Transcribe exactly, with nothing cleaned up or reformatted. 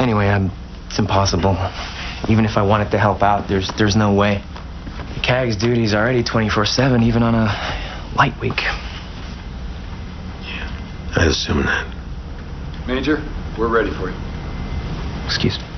Anyway, I'm, it's impossible. Even if I wanted to help out, there's there's no way. The C A G's duty's already twenty-four seven, even on a light week. Yeah, I assume that. Major, we're ready for you. Excuse me.